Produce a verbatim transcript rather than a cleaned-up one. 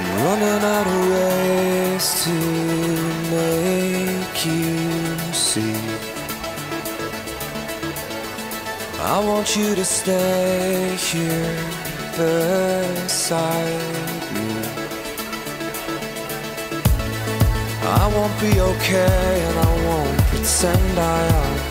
running out of ways to make you see. I want you to stay here beside me. I won't be okay and I won't pretend I am.